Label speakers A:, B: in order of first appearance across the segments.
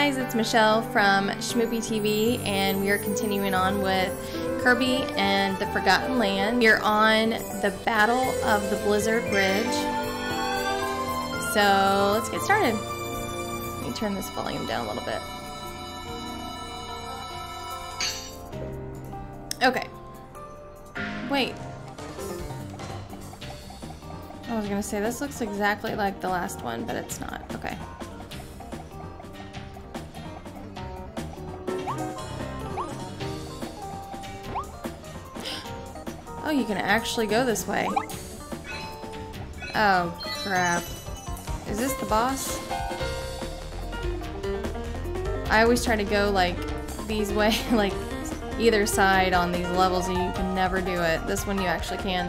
A: guys, it's Michelle from Shmoopy TV, and we are continuing on with Kirby and the Forgotten Land. We are on the Battle of the Blizzard Bridge. So let's get started. Let me turn this volume down a little bit. Okay. Wait. I was gonna say this looks exactly like the last one, but it's not. Okay. Oh, you can actually go this way. Oh, crap. Is this the boss? I always try to go like these way, like either side on these levels, and you can never do it. This one you actually can.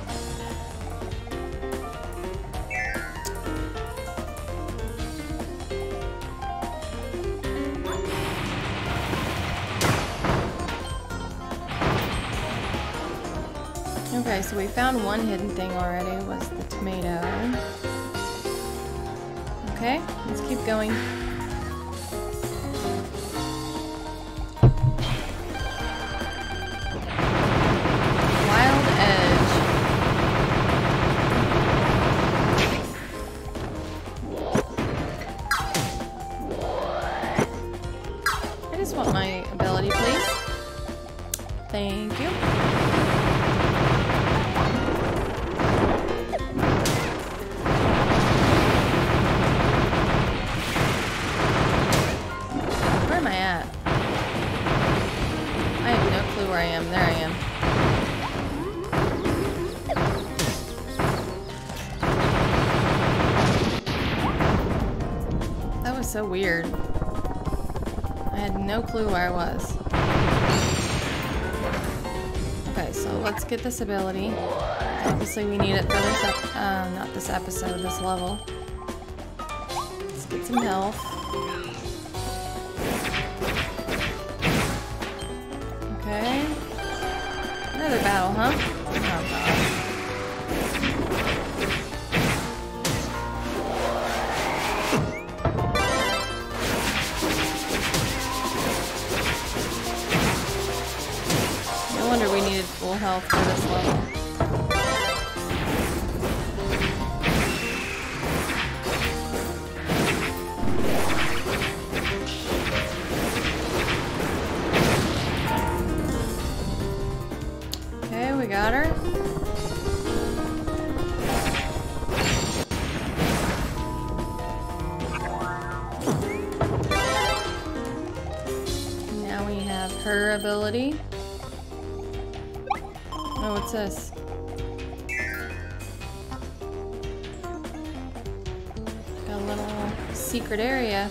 A: Okay, so we found one hidden thing already, was the tomato. Okay, let's keep going. Wild Edge. I just want my ability, please. Thank you. Where I am. There I am. That was so weird. I had no clue where I was. Okay, so let's get this ability. Obviously we need it for this not this episode, this level. Let's get some health. Okay. Another battle, huh? Oh god. No wonder we needed full health for this level. We got her. Now we have her ability. Oh, what's this? Got a little secret area.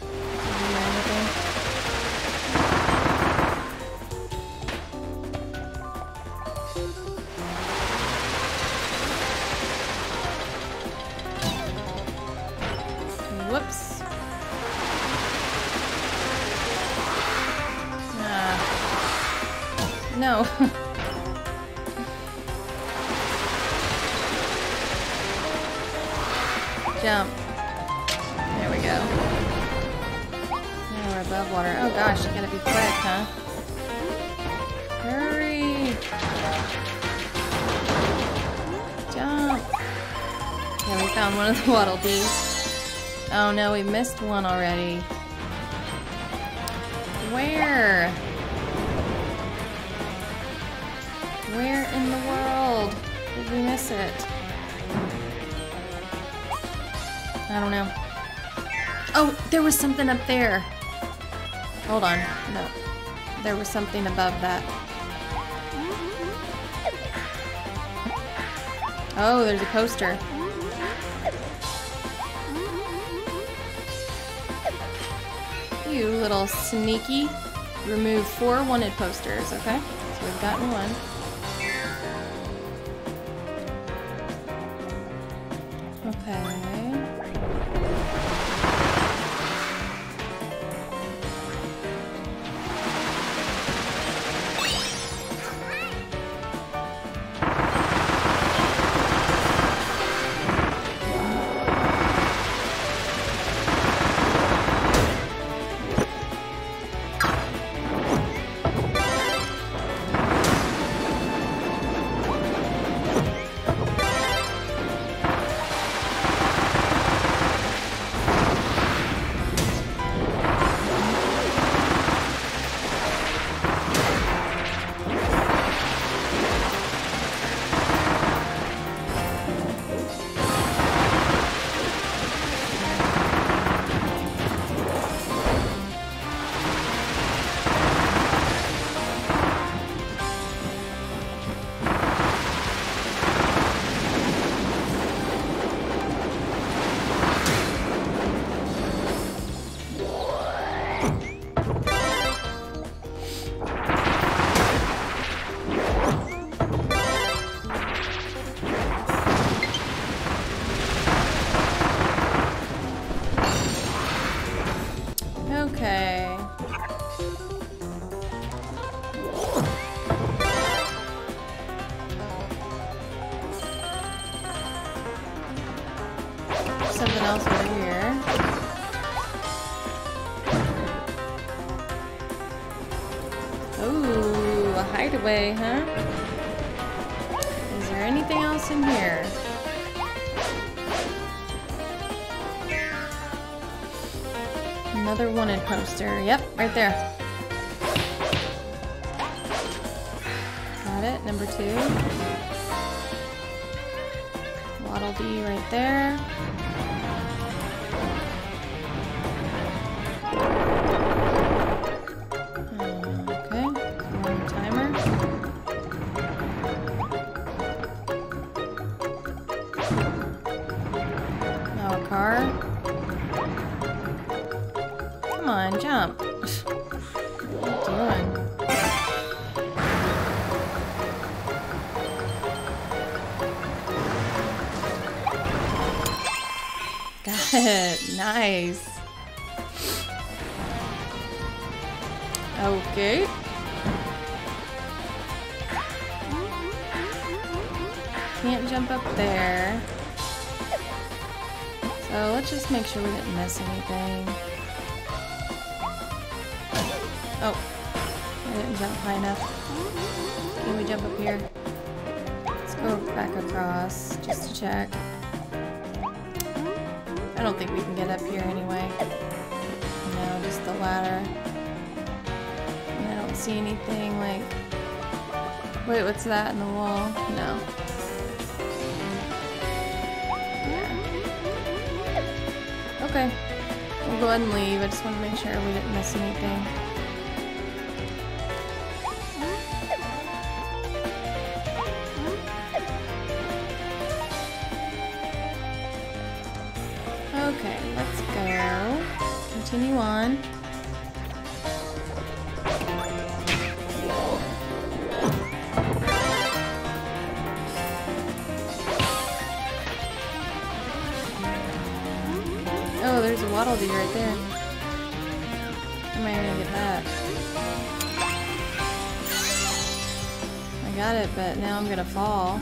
A: Whoops. No. Jump. There we go. Now we're above water. Oh gosh, you gotta be quick, huh? Hurry! Jump! Yeah, we found one of the Waddle Dees. Oh no, we missed one already. Where? Where in the world did we miss it? I don't know. Oh, there was something up there. Hold on. No. There was something above that. Oh, there's a poster. You little sneaky. Remove 4 wanted posters, okay? So we've gotten one. Okay. Okay. Something else over here. Ooh, a hideaway, huh? Is there anything else in here? Another wanted poster. Yep, right there. Got it, number 2. Waddle Dee right there. Okay, one timer. Now a car. Come on, jump. What are you doing? Got it. Nice. Okay. Can't jump up there. So let's just make sure we didn't miss anything. Oh, I didn't jump high enough. Can we jump up here? Let's go back across just to check. I don't think we can get up here anyway. No, just the ladder. And I don't see anything like... Wait, what's that in the wall? No. Okay. We'll go ahead and leave. I just want to make sure we didn't miss anything. Okay, let's go. Continue on. Oh, there's a Waddle Dee right there. Am I gonna get that? I got it, but now I'm gonna fall.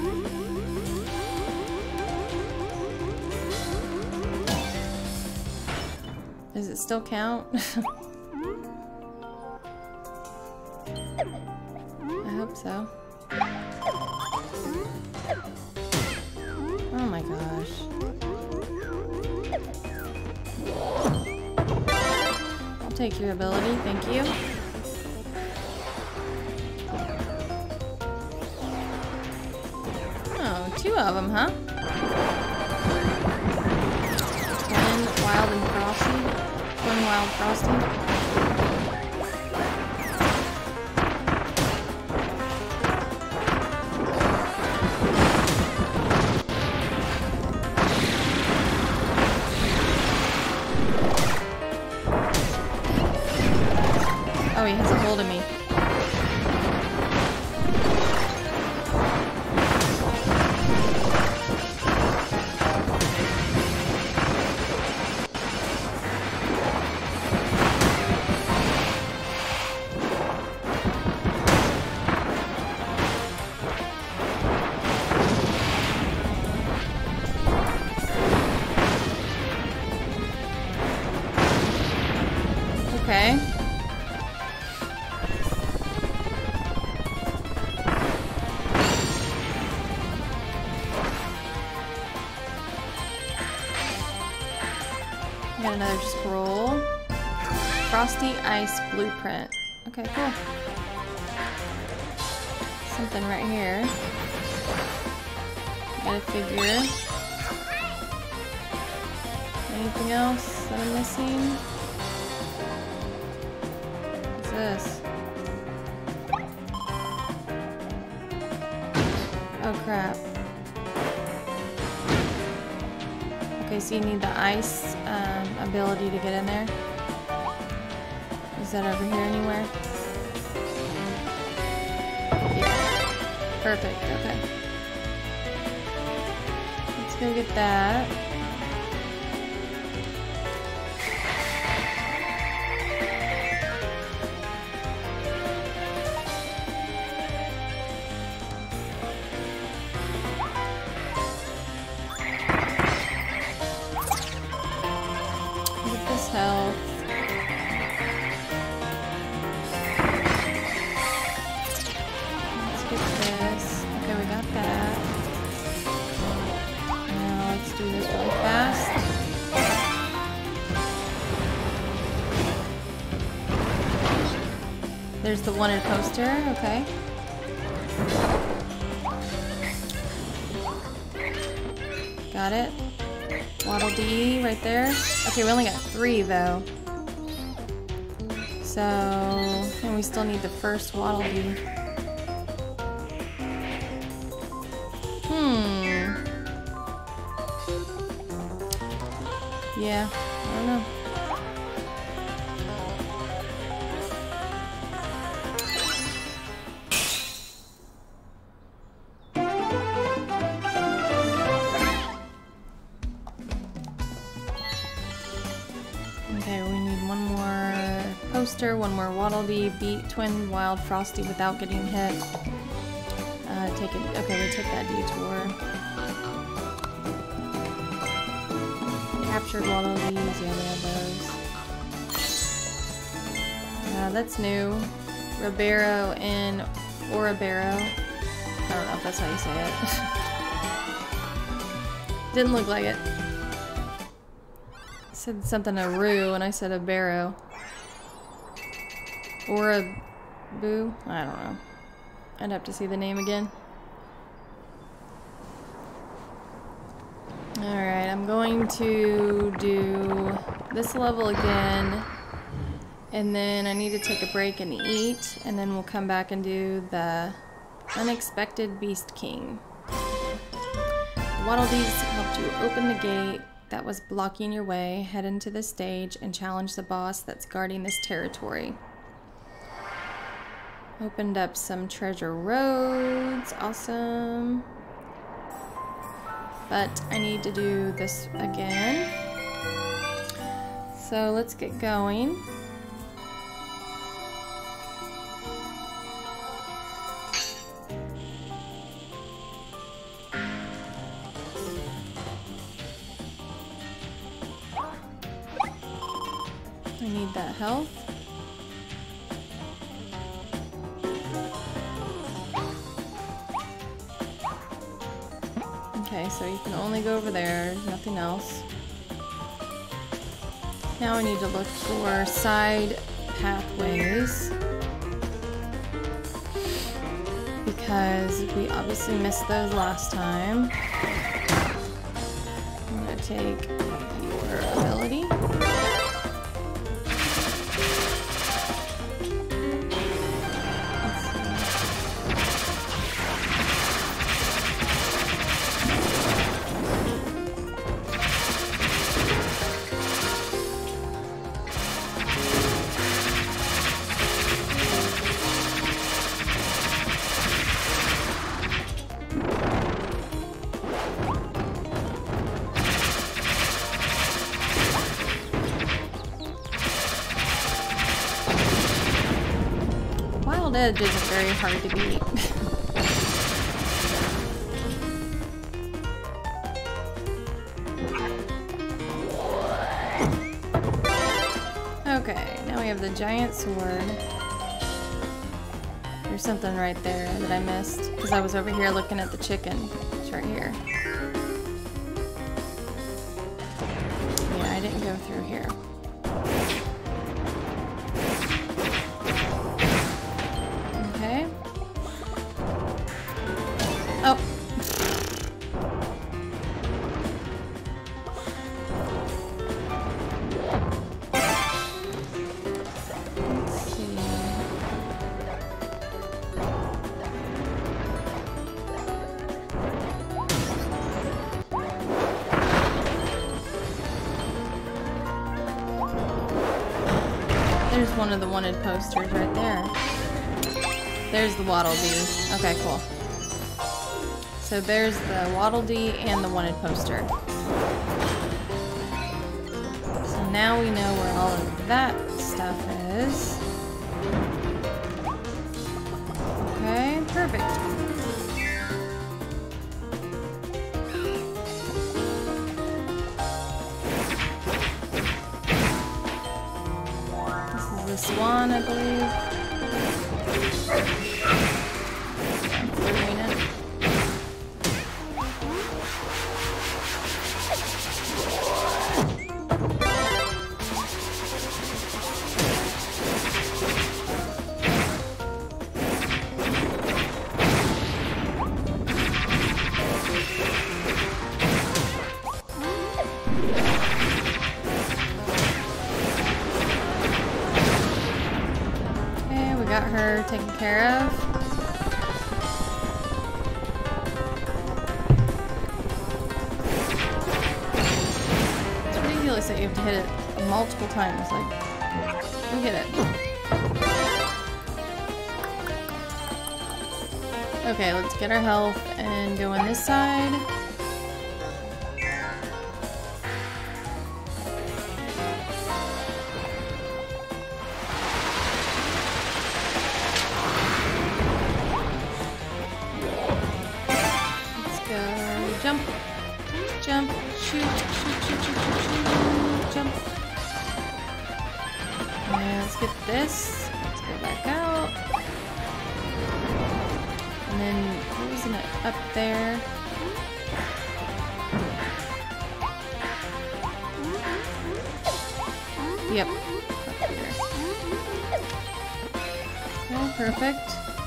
A: Does it still count? I hope so. Oh my gosh. I'll take your ability, thank you. Oh, 2 of them, huh? Twin, Wild, and Frosty. Twin, Wild, Frosty. Oh, he has a hold of me. Okay. Got another scroll. Frosty Ice Blueprint. Okay, cool. Something right here. Got a figure. Anything else that I'm missing? What's this? Oh crap. Okay, so you need the ice ability to get in there. Is that over here anywhere? Yeah. Perfect, okay. Let's go get that. Get this health. Let's get this. Okay, we got that. Now let's do this really fast. There's the wanted poster, okay. Got it. Waddle Dee right there. Okay, we only got 3 though. So, and we still need the first Waddle Dee. Yeah, I don't know. Okay, we need one more poster, one more Waddle Dee, beat Twin Wild Frosty without getting hit. Take it. Okay, we took that detour. Captured Waddle Dees, yeah, we have those. That's new. Ribeiro and Oribero. I don't know if that's how you say it. Didn't look like it. Said something a roo and I said a barrow. Or a boo? I don't know. I'd have to see the name again. Alright, I'm going to do this level again. And then I need to take a break and eat. And then we'll come back and do the Unexpected Beast King. Waddle Dees helped you open the gate that was blocking your way, head into the stage, and challenge the boss that's guarding this territory. Opened up some treasure roads, awesome. But I need to do this again. So let's get going. I need that health. Okay, so you can only go over there, nothing else. Now I need to look for side pathways. Because we obviously missed those last time. I'm gonna take your ability. Edge isn't very hard to beat. Okay, now we have the giant sword. There's something right there that I missed because I was over here looking at the chicken. It's right here. Yeah, I didn't go through here. Oh. Let's see. There's one of the wanted posters right there. There's the Waddle Dee. Okay, cool. So there's the Waddle Dee and the wanted poster. So now we know where all of that stuff is. Okay, perfect. This is the swan, I believe. Got her taken care of. It's ridiculous that you have to hit it multiple times. Like, look at it. Okay, let's get our health and go on this side. Jump, jump, shoot, shoot, shoot, shoot, shoot, shoot, jump. And let's get this. Let's go back out. And then, wasn't it up there? Yep, up here. Okay, perfect.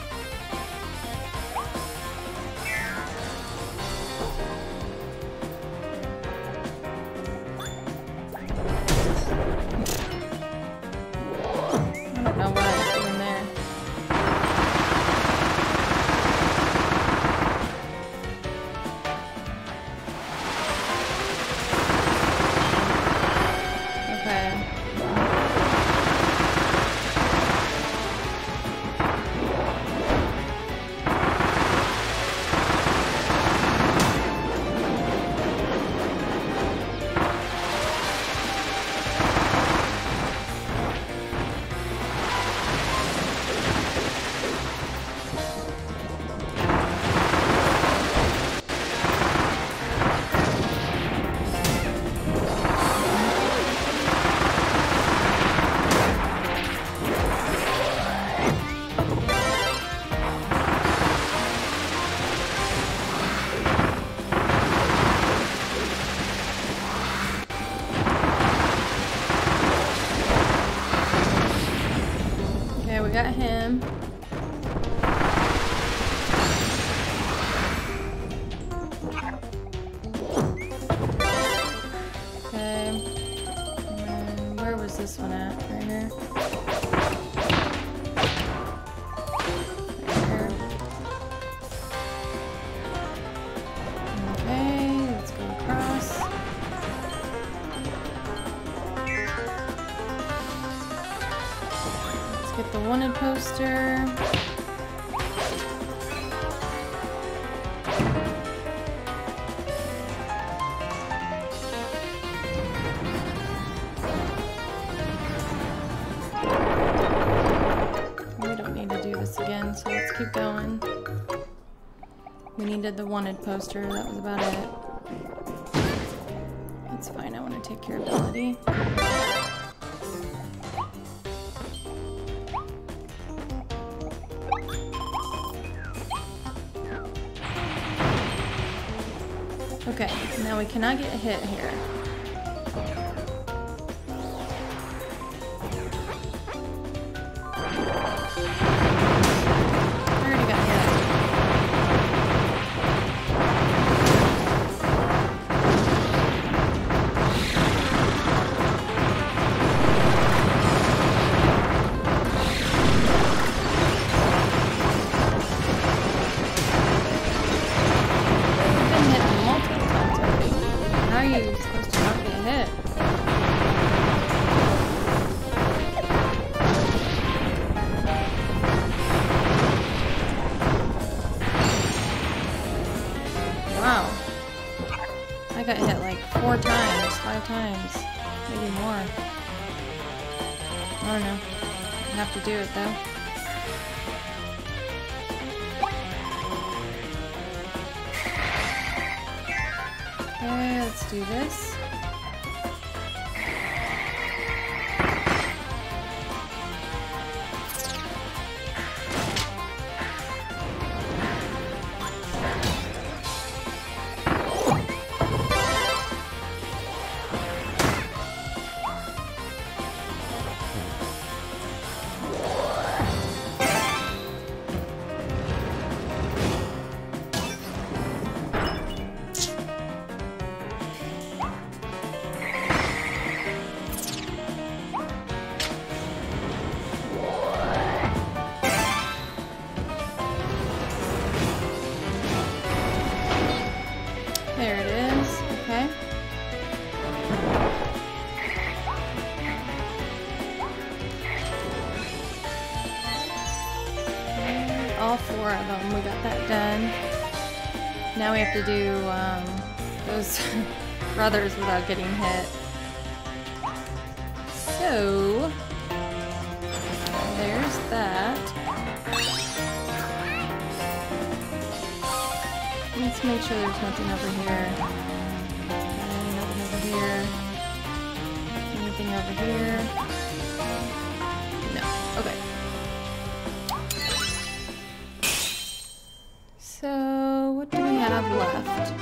A: Got him. Okay. And where was this one at? Right here. Right here. Okay, let's go across. Get the wanted poster. We don't need to do this again, so let's keep going. We needed the wanted poster, that was about it. That's fine, I want to take your ability. Okay, now we cannot get hit here. I already got hit. I've been hit multiple times already. How are you supposed to don't know. I have to do it though. Okay, let's do this. There it is. Okay. All 4 of them. We got that done. Now we have to do those brothers without getting hit. So there's that. Let's make sure there's nothing over here. Okay, nothing over here. Anything over here? No. Okay. So, what do we have left?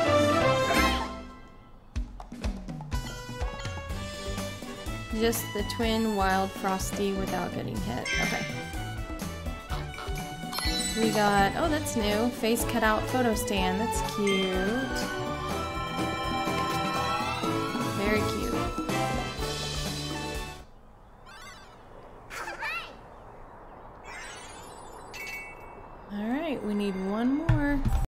A: Just the twin wild frosty without getting hit. Okay. We got, oh, that's new. Face cutout photo stand. That's cute. Very cute. All right, we need one more.